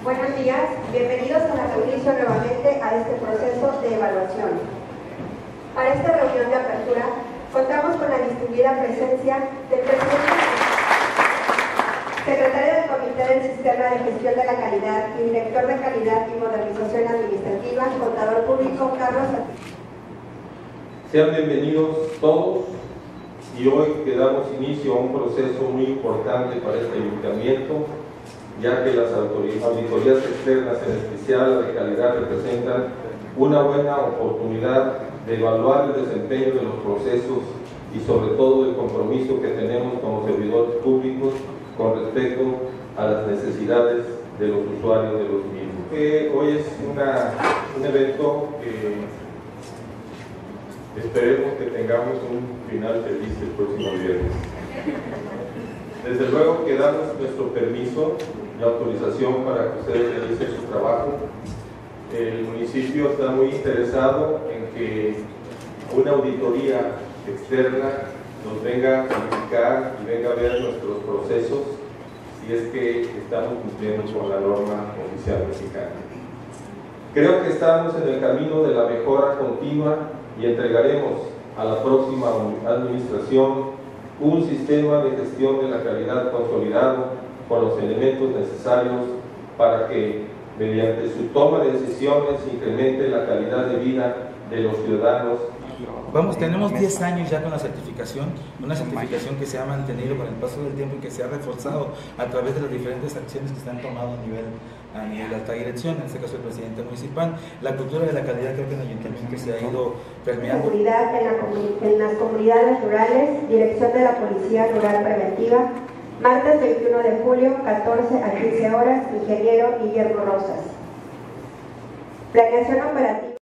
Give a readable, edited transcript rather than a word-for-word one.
Buenos días, bienvenidos a la reunión nuevamente a este proceso de evaluación. Para esta reunión de apertura, contamos con la distinguida presencia del presidente, secretario del Comité del Sistema de Gestión de la Calidad y director de Calidad y Modernización Administrativa, contador público Carlos. Sean bienvenidos todos y hoy que damos inicio a un proceso muy importante para este ayuntamiento, ya que las auditorías externas, en especial la de calidad, representan una buena oportunidad de evaluar el desempeño de los procesos y sobre todo el compromiso que tenemos como servidores públicos con respecto a las necesidades de los usuarios de los mismos. Hoy es un evento que esperemos que tengamos un final feliz el próximo viernes. Desde luego que damos nuestro permiso y autorización para que ustedes realicen su trabajo. El municipio está muy interesado en que una auditoría externa nos venga a verificar y venga a ver nuestros procesos si es que estamos cumpliendo con la norma oficial mexicana. Creo que estamos en el camino de la mejora continua y entregaremos a la próxima administración un sistema de gestión de la calidad consolidado con los elementos necesarios para que, mediante su toma de decisiones, incremente la calidad de vida de los ciudadanos. Tenemos 10 años ya con la certificación, una certificación que se ha mantenido con el paso del tiempo y que se ha reforzado a través de las diferentes acciones que se han tomado a nivel de alta dirección, en este caso el presidente municipal. La cultura de la calidad creo que en el ayuntamiento se ha ido permeando. Seguridad en las comunidades rurales, dirección de la Policía Rural Preventiva, martes 21 de julio, 14 a 15 horas, ingeniero Guillermo Rosas. Planeación operativa.